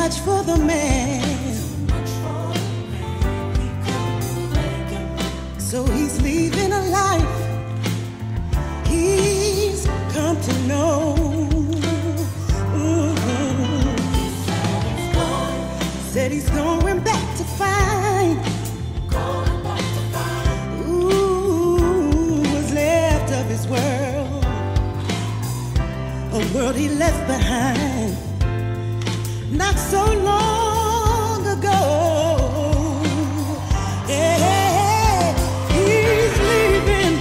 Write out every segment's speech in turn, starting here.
much for the man. So he's leaving a life he's come to know. Said he's going back to find what's left of his world, a world he left behind not so long ago. Yeah, he's leaving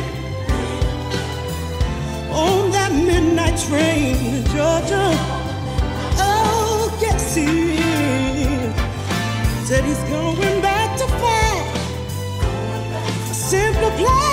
on that midnight train to Georgia. Oh, yes, he is. Said he's going back to fight a simpler place.